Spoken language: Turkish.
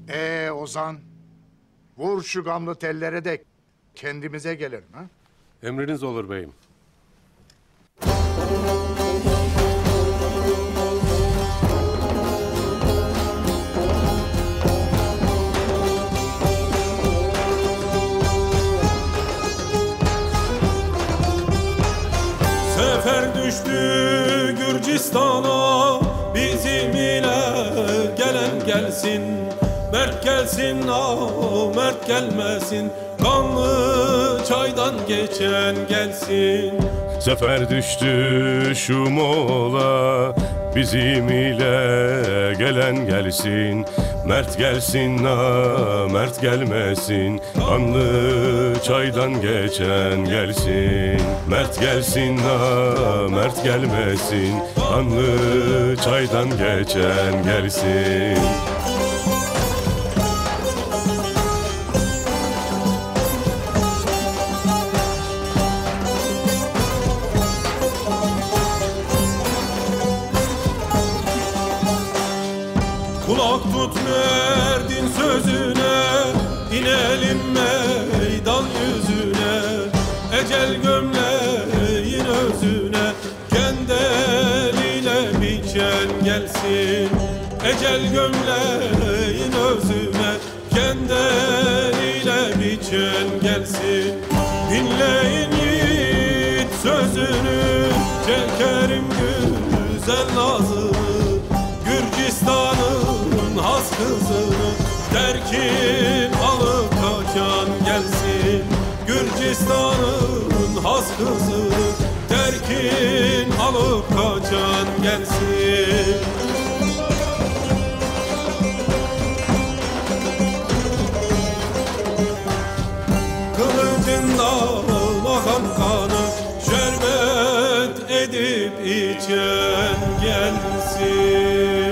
Ozan, vur şu gamlı tellere de kendimize gelelim ha. Emriniz olur beyim. Sefer düştü Gürcistan'a, bizim ile gelen gelsin. Mert gelsin, mert gelmesin, kanlı çaydan geçen gelsin. Sefer düştü şu mola, bizim ile gelen gelsin. Mert gelsin, mert gelmesin, kanlı çaydan geçen gelsin. Mert gelsin, mert gelmesin, kanlı çaydan geçen gelsin. Kulak tut Mert'in sözüne, inelim meydan yüzüne. Ecel gömleğin özüne, kendi eliyle biçen gelsin. Ecel gömleğin özüne, kendi eliyle biçen gelsin. Dinleyin yiğit sözünü, çekerim güzel nazını. Gürcistan'ın has kızını, terkin alıp kaçan gelsin. Gürcistan'ın has kızını, terkin alıp kaçan gelsin. Kılıcından akan kanı, şerbet edip içen gelsin.